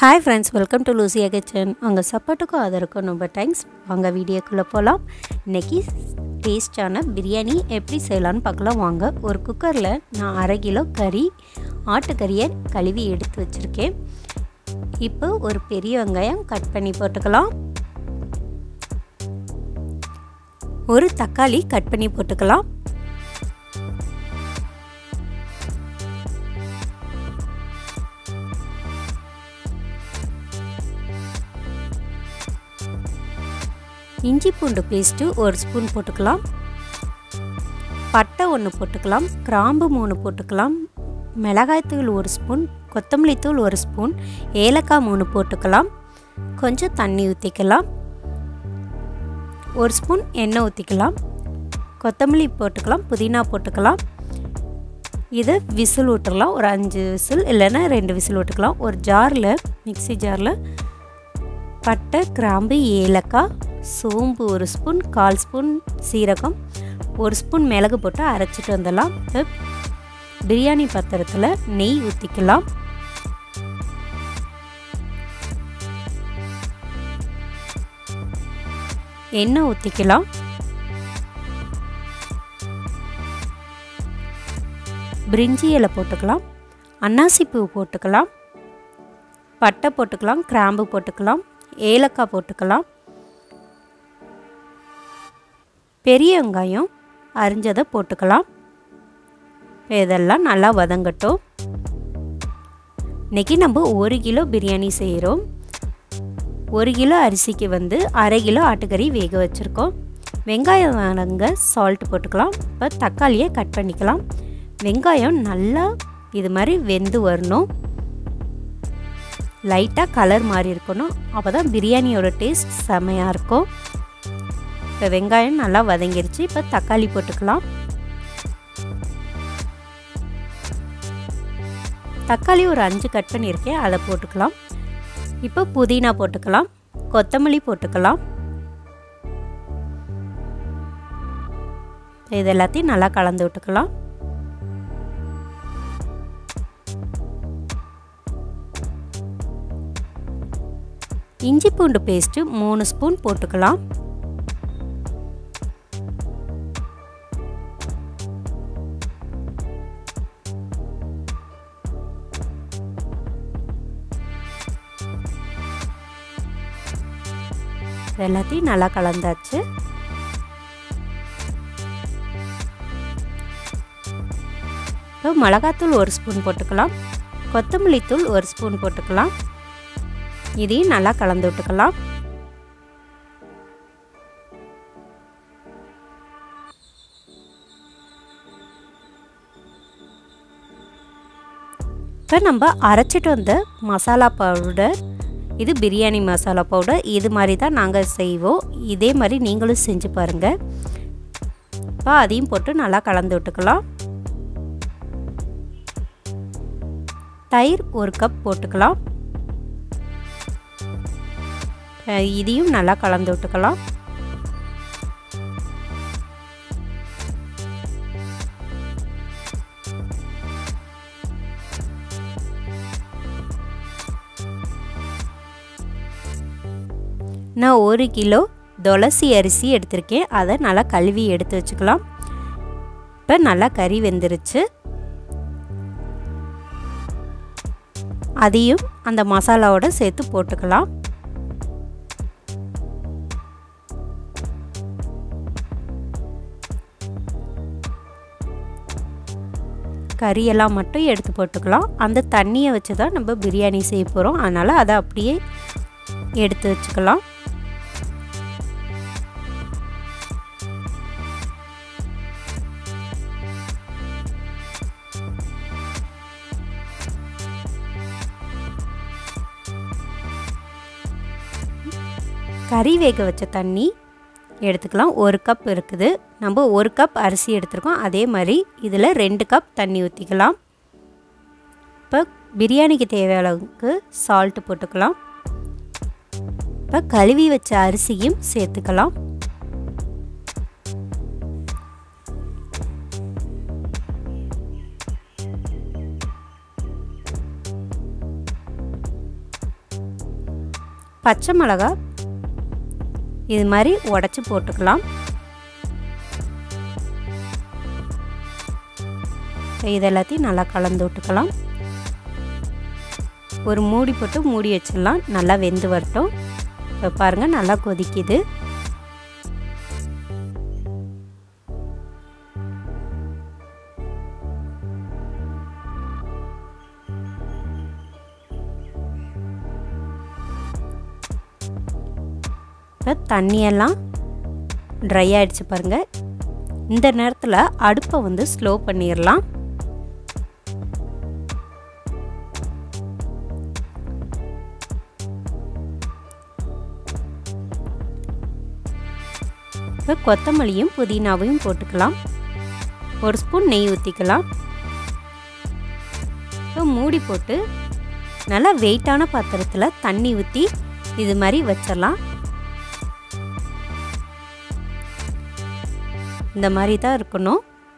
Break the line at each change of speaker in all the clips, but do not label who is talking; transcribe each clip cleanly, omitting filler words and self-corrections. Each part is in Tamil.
Hi friends, welcome to Lucia Kitchen. உங்கள் சப்போர்ட்டுக்கும் ஆதரவுக்கும் ரொம்ப தேங்க்ஸ். வாங்க வீடியோக்குள்ளே போகலாம். இன்றைக்கி டேஸ்டான பிரியாணி எப்படி செய்யலான்னு பார்க்கலாம் வாங்க. ஒரு குக்கரில் நான் 1/2 கிலோ ஆட்டுக்கறியை கழுவி எடுத்து வச்சுருக்கேன். இப்போ ஒரு பெரிய வெங்காயம் கட் பண்ணி போட்டுக்கலாம். ஒரு தக்காளி கட் பண்ணி போட்டுக்கலாம். இஞ்சி பூண்டு பேஸ்ட்டு 1 ஸ்பூன் போட்டுக்கலாம். பட்டை 1 போட்டுக்கலாம். கிராம்பு 3 போட்டுக்கலாம். மிளகாய்த்தூள் 1 ஸ்பூன், கொத்தமல்லி தூள் 1 ஸ்பூன், ஏலக்காய் 3 போட்டுக்கலாம். கொஞ்சம் தண்ணி ஊற்றிக்கலாம். 1 ஸ்பூன் எண்ணெய் ஊற்றிக்கலாம். கொத்தமல்லி போட்டுக்கலாம். புதினா போட்டுக்கலாம். இதை விசில் விட்டுறலாம். ஒரு 5 விசில் இல்லைன்னா 2 விசில் விட்டுக்கலாம். ஒரு ஜாரில் மிக்சி ஜாரில் பட்டை, கிராம்பு, ஏலக்காய், சோம்பு 1 ஸ்பூன், 1/4 ஸ்பூன் சீரகம், 1 ஸ்பூன் மிளகு போட்டு அரைச்சிட்டு வந்துடலாம். இப்போ பிரியாணி பாத்திரத்தில் நெய் ஊற்றிக்கலாம். எண்ணெய் ஊற்றிக்கலாம். பிரிஞ்சி இலை போட்டுக்கலாம். அன்னாசி பூ போட்டுக்கலாம். பட்டை போட்டுக்கலாம். கிராம்பு போட்டுக்கலாம். ஏலக்காய் போட்டுக்கலாம். பெரிய வெங்காயம் அரிஞ்சதை போட்டுக்கலாம். இதெல்லாம் நல்லா வதங்கட்டும். இன்றைக்கி நம்ம 1 கிலோ பிரியாணி செய்கிறோம். 1 கிலோ அரிசிக்கு 1/2 கிலோ ஆட்டுக்கறி வேக வச்சுருக்கோம். வெங்காயம் வதங்க சால்ட் போட்டுக்கலாம். இப்போ தக்காளியை கட் பண்ணிக்கலாம். வெங்காயம் நல்லா இது மாதிரி வெந்து வரணும். லைட்டாக கலர் மாதிரி இருக்கணும். அப்போ தான் பிரியாணியோட டேஸ்ட் செமையாக இருக்கும். இப்போ வெங்காயம் நல்லா வதங்கிருச்சு. இப்போ தக்காளி போட்டுக்கலாம். தக்காளி ஒரு 5 கட் பண்ணியிருக்கேன், அதை போட்டுக்கலாம். இப்போ புதினா போட்டுக்கலாம். கொத்தமல்லி போட்டுக்கலாம். இது எல்லாத்தையும் நல்லா கலந்து விட்டுக்கலாம். இஞ்சி பூண்டு பேஸ்ட்டு 3 ஸ்பூன் போட்டுக்கலாம். எல்லாத்தையும் நல்லா கலந்தாச்சு. இப்போ மிளகாத்தூள் 1 ஸ்பூன் போட்டுக்கலாம். கொத்தமல்லி தூள் 1 ஸ்பூன் போட்டுக்கலாம். இதையும் நல்லா கலந்து விட்டுக்கலாம். இப்போ நம்ம அரைச்சிட்டு வந்த மசாலா பவுடர், இது பிரியாணி மசாலா பவுடர். இது மாதிரி தான் நாங்கள் செய்வோம். இதே மாதிரி நீங்களும் செஞ்சு பாருங்கள். இப்போ அதையும் போட்டு நல்லா கலந்து விட்டுக்கலாம். தயிர் 1 கப் போட்டுக்கலாம். இதையும் நல்லா கலந்து விட்டுக்கலாம். நான் 1 கிலோ துளசி அரிசி எடுத்திருக்கேன். அதை நல்லா கழுவி எடுத்து வச்சுக்கலாம். இப்போ நல்லா கறி வெந்துருச்சு. அதையும் அந்த மசாலாவோட சேர்த்து போட்டுக்கலாம். கறியெல்லாம் மட்டும் எடுத்து போட்டுக்கலாம். அந்த தண்ணியை வச்சு தான் நம்ம பிரியாணி செய்ய போகிறோம். அதனால் அதை அப்படியே எடுத்து வச்சுக்கலாம். கறி வேக வச்ச தண்ணி எடுத்துக்கலாம். 1 கப் இருக்குது. நம்ம 1 கப் அரிசி எடுத்துருக்கோம். அதே மாதிரி இதில் 2 கப் தண்ணி ஊற்றிக்கலாம். இப்போ பிரியாணிக்கு தேவையான அளவுக்கு சால்ட்டு போட்டுக்கலாம். இப்போ கழுவி வச்ச அரிசியும் சேர்த்துக்கலாம். பச்சை மிளகாய் இது மாதிரி உடைச்சி போட்டுக்கலாம். இது எல்லாத்தையும் நல்லா கலந்து விட்டுக்கலாம். ஒரு மூடி போட்டு மூடி வச்சிடலாம். நல்லா வெந்து வரட்டும். இப்போ பாருங்கள் நல்லா கொதிக்குது. தண்ணியெல்லாம் ட்ரை ஆகிடுச்சு பாருங்கள். இந்த நேரத்தில் அடுப்பை வந்து ஸ்லோ பண்ணிடலாம். இப்போ கொத்தமல்லியும் புதினாவையும் போட்டுக்கலாம். ஒரு ஸ்பூன் நெய் ஊற்றிக்கலாம். இப்போ மூடி போட்டு நல்லா வெயிட்டான பாத்திரத்தில் தண்ணி ஊற்றி இது மாதிரி வச்சிடலாம். இந்த மாதிரி தான் இருக்கணும்.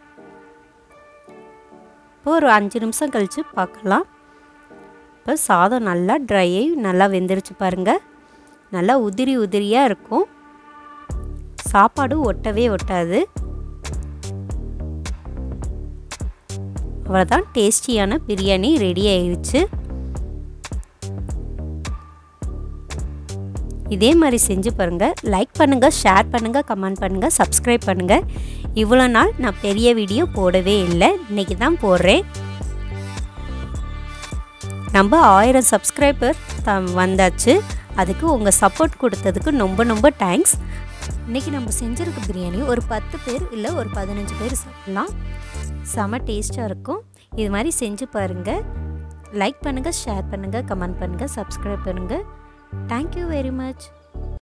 இப்போ ஒரு 5 நிமிஷம் கழித்து பார்க்கலாம். இப்போ சாதம் நல்லா ட்ரையை நல்லா வெந்துருச்சு பாருங்கள். நல்லா உதிரி உதிரியாக இருக்கும். சாப்பாடு ஒட்டவே ஒட்டாது. அவ்வளோதான், டேஸ்டியான பிரியாணி ரெடி ஆயிடுச்சு. இதே மாதிரி செஞ்சு பாருங்கள். லைக் பண்ணுங்கள், ஷேர் பண்ணுங்கள், கமெண்ட் பண்ணுங்கள், சப்ஸ்கிரைப் பண்ணுங்கள். இவ்வளோ நாள் நான் பெரிய வீடியோ போடவே இல்லை, இன்றைக்கி தான் போடுறேன். நம்ம 1000 சப்ஸ்கிரைபர் வந்தாச்சு. அதுக்கு உங்கள் சப்போர்ட் கொடுத்ததுக்கு ரொம்ப ரொம்ப தேங்க்ஸ். இன்றைக்கி நம்ம செஞ்சுருக்க பிரியாணி ஒரு 10 பேர் இல்லை ஒரு 15 பேர் சாப்பிட்லாம். செம டேஸ்ட்டாக இருக்கும். இது மாதிரி செஞ்சு பாருங்கள். லைக் பண்ணுங்கள், ஷேர் பண்ணுங்கள், கமெண்ட் பண்ணுங்கள், சப்ஸ்கிரைப் பண்ணுங்கள். Thank you very much.